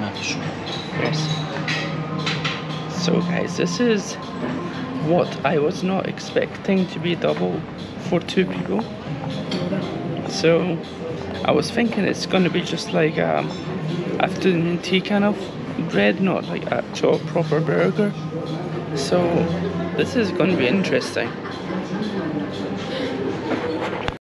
Yes. So guys, this is what I was not expecting to be double for 2 people. So I was thinking it's gonna be just like afternoon tea kind of bread, not like actual proper burger. So this is gonna be interesting.